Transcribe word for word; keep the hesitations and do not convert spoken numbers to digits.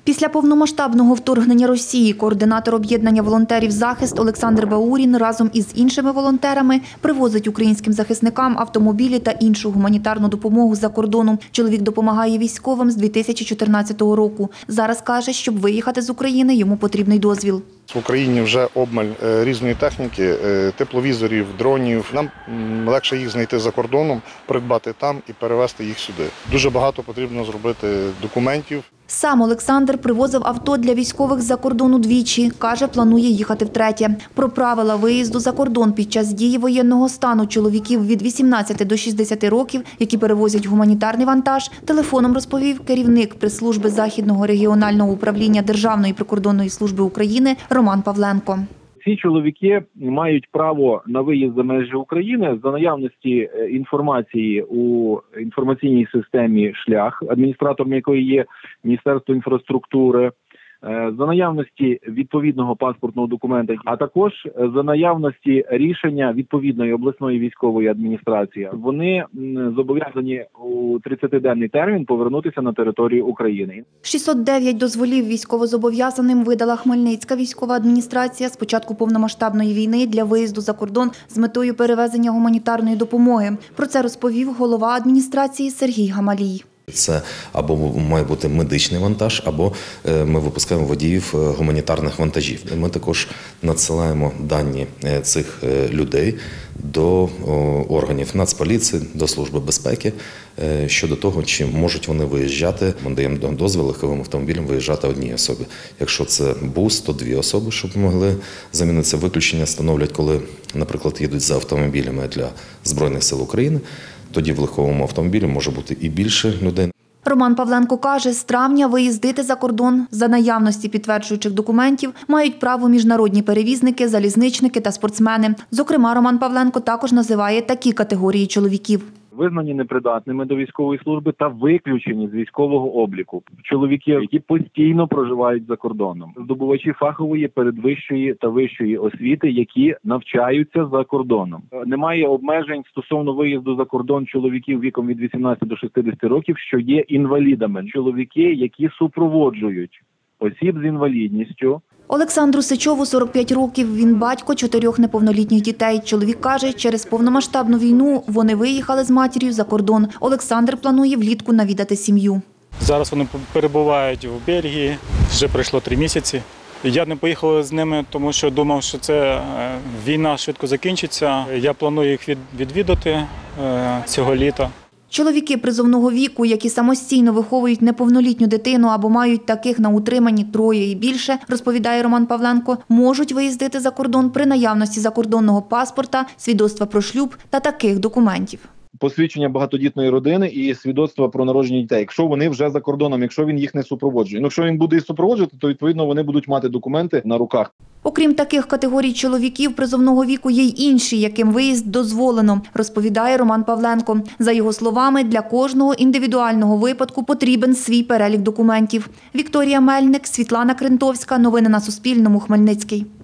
Після повномасштабного вторгнення Росії координатор об'єднання волонтерів «Захист» Олександр Баурін разом із іншими волонтерами привозить українським захисникам автомобілі та іншу гуманітарну допомогу з-за кордону. Чоловік допомагає військовим з дві тисячі чотирнадцятого року. Зараз каже, щоб виїхати з України, йому потрібний дозвіл. В Україні вже обмаль різної техніки, тепловізорів, дронів. Нам легше їх знайти за кордоном, придбати там і перевезти їх сюди. Дуже багато потрібно зробити документів. Сам Олександр привозив авто для військових з-за кордону двічі. Каже, планує їхати втретє. Про правила виїзду за кордон під час дії воєнного стану чоловіків від вісімнадцяти до шістдесяти років, які перевозять гуманітарний вантаж, телефоном розповів керівник прес-служби Західного регіонального управління Державної прикордонної служби України Роман Павленко. Ці чоловіки мають право на виїзд за межі України за наявності інформації у інформаційній системі «Шлях», адміністратором якої є Міністерство інфраструктури, за наявності відповідного паспортного документа, а також за наявності рішення відповідної обласної військової адміністрації. Вони зобов'язані у тридцятиденний термін повернутися на територію України. шістсот дев'ять дозволів військовозобов'язаним видала Хмельницька військова адміністрація з початку повномасштабної війни для виїзду за кордон з метою перевезення гуманітарної допомоги. Про це розповів голова адміністрації Сергій Гамалій. Це або має бути медичний вантаж, або ми випускаємо водіїв гуманітарних вантажів. Ми також надсилаємо дані цих людей до органів Нацполіції, до Служби безпеки щодо того, чи можуть вони виїжджати. Ми даємо дозвіл легковим автомобілям виїжджати одній особі. Якщо це бус, то дві особи, щоб могли замінитися. Виключення становлять, коли, наприклад, їдуть за автомобілями для Збройних сил України. Тоді в легковому автомобілі може бути і більше людей. Роман Павленко каже, з травня виїздити за кордон за наявності підтверджуючих документів мають право міжнародні перевізники, залізничники та спортсмени. Зокрема, Роман Павленко також називає такі категорії чоловіків. Визнані непридатними до військової служби та виключені з військового обліку. Чоловіки, які постійно проживають за кордоном. Здобувачі фахової, передвищої та вищої освіти, які навчаються за кордоном. Немає обмежень стосовно виїзду за кордон чоловіків віком від вісімнадцяти до шістдесяти років, що є інвалідами. Чоловіки, які супроводжують осіб з інвалідністю. Олександру Сичову сорок п'ять років, він батько чотирьох неповнолітніх дітей. Чоловік каже, через повномасштабну війну вони виїхали з матір'ю за кордон. Олександр планує влітку навідати сім'ю. Зараз вони перебувають в Бельгії, вже пройшло три місяці. Я не поїхав з ними, тому що думав, що це війна швидко закінчиться. Я планую їх відвідати цього літа. Чоловіки призовного віку, які самостійно виховують неповнолітню дитину або мають таких на утриманні троє і більше, розповідає Роман Павленко, можуть виїздити за кордон при наявності закордонного паспорта, свідоцтва про шлюб та таких документів. Посвідчення багатодітної родини і свідоцтва про народження дітей, якщо вони вже за кордоном, якщо він їх не супроводжує. Ну, якщо він буде їх супроводжувати, то відповідно вони будуть мати документи на руках. Окрім таких категорій чоловіків призовного віку, є й інші, яким виїзд дозволено, розповідає Роман Павленко. За його словами, для кожного індивідуального випадку потрібен свій перелік документів. Вікторія Мельник, Світлана Крентовська. Новини на Суспільному. Хмельницький.